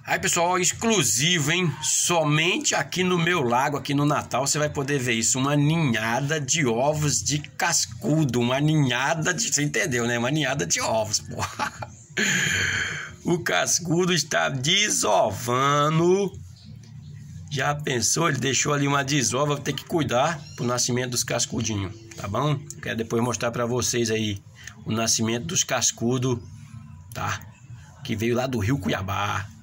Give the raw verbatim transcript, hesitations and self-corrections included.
Aí, pessoal, exclusivo, hein? Somente aqui no meu lago, aqui no Natal, você vai poder ver isso. Uma ninhada de ovos de cascudo. Uma ninhada de... Você entendeu, né? Uma ninhada de ovos, pô. O cascudo está desovando. Já pensou? Ele deixou ali uma desova. Vou ter que cuidar pro nascimento dos cascudinhos, tá bom? Quero depois mostrar para vocês aí o nascimento dos cascudos, tá? Que veio lá do Rio Cuiabá.